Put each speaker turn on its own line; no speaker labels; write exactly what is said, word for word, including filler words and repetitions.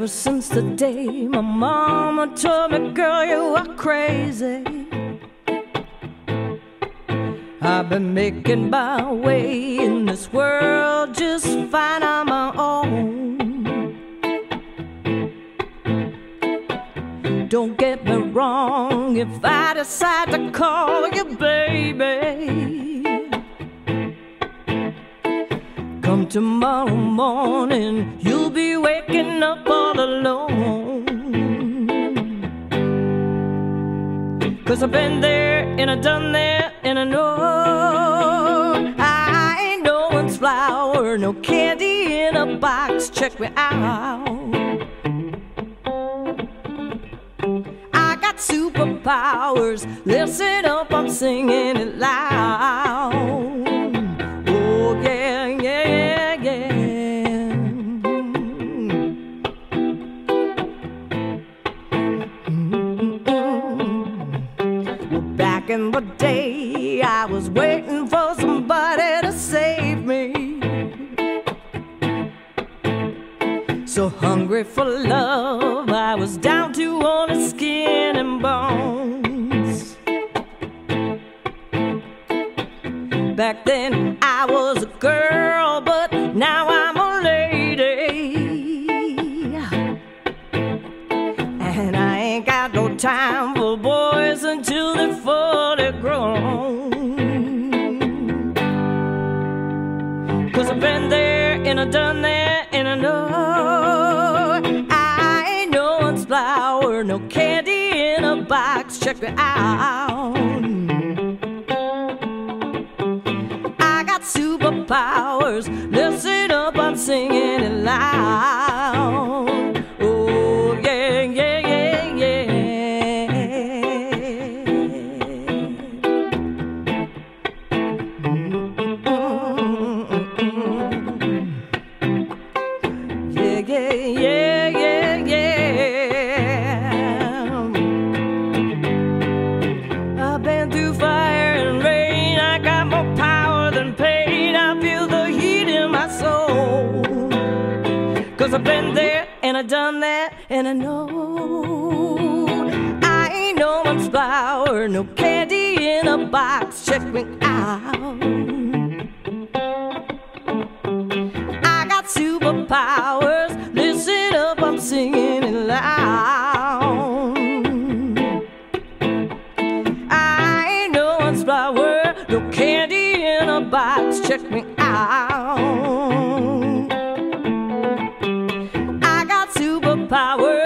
Ever since the day my mama told me, girl, you are crazy, I've been making my way in this world just fine on my own. Don't get me wrong, if I decide to call you baby, come tomorrow morning, you'll be waking up all alone. 'Cause I've been there and I've done that, and I know I ain't no one's flower, no candy in a box. Check me out, I got superpowers. Listen up, I'm singing it loud. Oh yeah, yeah, yeah. Back in the day, I was waiting for somebody to save me, so hungry for love, I was down to only skin and bones. Back then I was a girl, but now I'm a lady, and I ain't got no time for boys until they're fully grown. 'Cause I've been there and I've done that, and I know I ain't no one's flower, no candy in a box. Check me out, I got superpowers. Listen up, I'm singing it loud. Oh yeah, yeah, yeah, yeah. Yeah, yeah, yeah, yeah, yeah. I've been through fire and rain, I got more power than pain. I feel the heat in my soul. 'Cause I've been there and I've done that, and I know I ain't no one's flower, no candy in a box. Check me out, I got superpowers. Listen up, I'm singing it loud. I ain't no one's flower, no candy in a box. Check me out, I got superpowers.